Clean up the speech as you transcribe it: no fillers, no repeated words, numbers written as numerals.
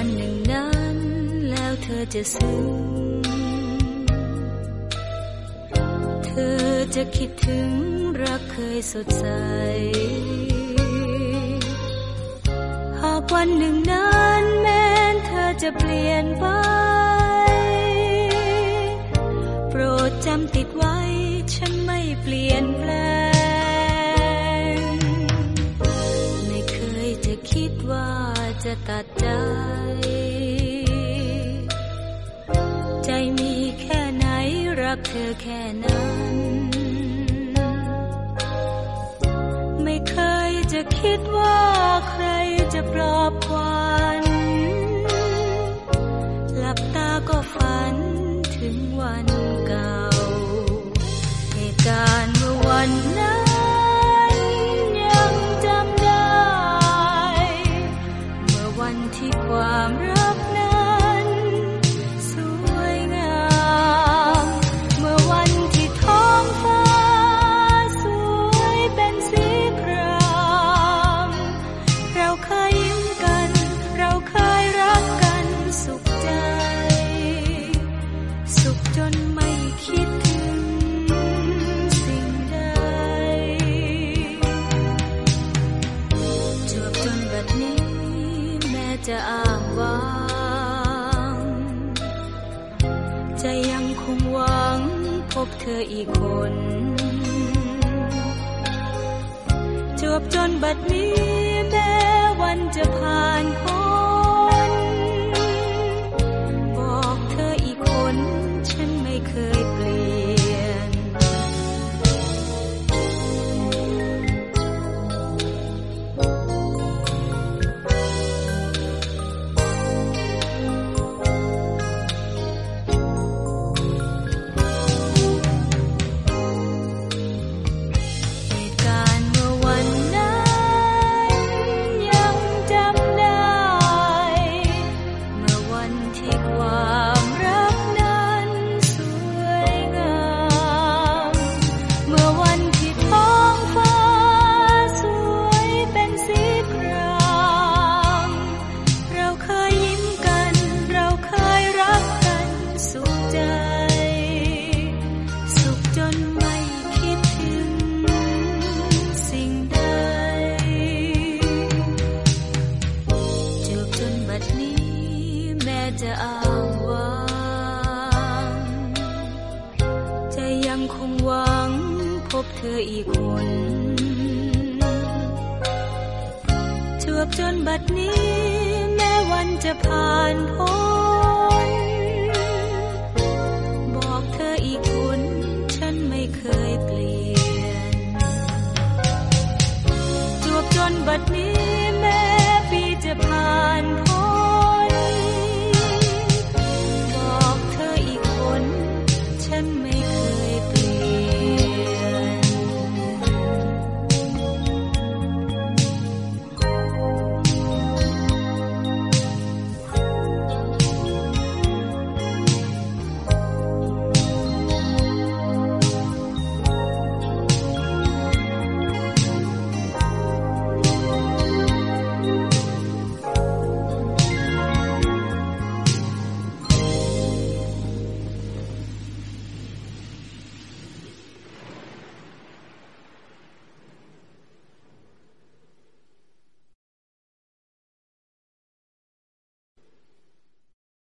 วันหนึ่งนั้นแล้วเธอจะซึ้งเธอจะคิดถึงรักเคยสดใสหากวันหนึ่งนั้นแม้นเธอจะเปลี่ยนไปโปรดจำติดไว้ฉันไม่เปลี่ยนแปลงไม่เคยจะคิดว่าจะตัดใจใจมีแค่ไหนรักเธอแค่นั้นไม่เคยจะคิดว่าใครจะปลอบขวัญหลับตาก็ฝันถึงวันเก่าเหตุการณ์เมื่อวันนั้นยังจำได้เมื่อวันที่ความรักนั้นสวยงามเมื่อวันที่ท้องฟ้าสวยเป็นสีครามเราเคยยิ้มกันเราเคยรักกันสุขใจสุขจนไม่คิดถึงสิ่งใดจวบจนบัดนี้แม้จะอ้างว้างใจยังคงหวังพบเธออีกคนจวบจนบัดนี้แม้วันจะผ่านพ้นบอกเธออีกคนฉันไม่เคยเปลี่ยนเหตุการณ์เมื่อวันนั้นยังจำได้เมื่อวันที่ความรักนั้นสวยงามเมื่อวันที่ท้องฟ้าสวยเป็นสีครามเราเคยยิ้มกันเราเคยรักกันสุขใจสุขจนไม่คิดถึงสิ่งใดจวบจนบัดนี้แม้จะอ้างว้างใจยังคงหวังพบเธออีกคนจวบจนบัดนี้แม้วันจะผ่านพ้น